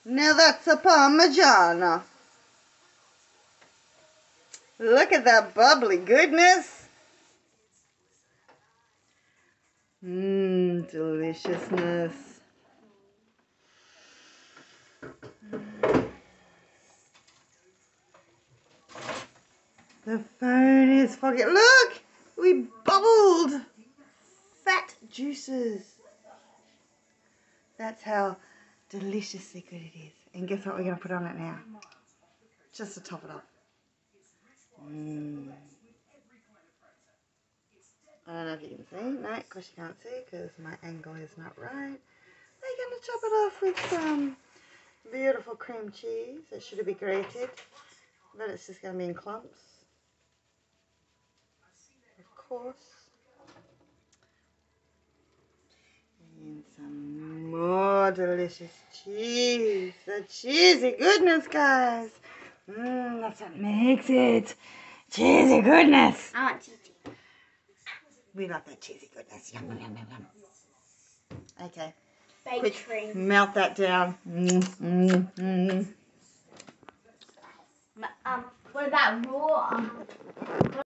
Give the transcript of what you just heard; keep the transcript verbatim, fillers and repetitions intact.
Now that's a parmigiana. Look at that bubbly goodness. Mmm, deliciousness. The phone is foggy. Look! We bubbled! Fat juices. That's how deliciously good it is. And guess what we're going to put on it now? Just to top it off. Mmm. I don't know if you can see. No, of course you can't see because my angle is not right. We're going to chop it off with some beautiful cream cheese. It should be grated, but it's just going to be in clumps. Of course. And some more delicious cheese. The cheesy goodness, guys. Mmm, that's what makes it. Cheesy goodness. I want cheesy. We love that cheesy goodness. Yum, yum, yum, yum. Okay. Quick, Quick, melt that down. Mm, mm, mm. Um, what about raw?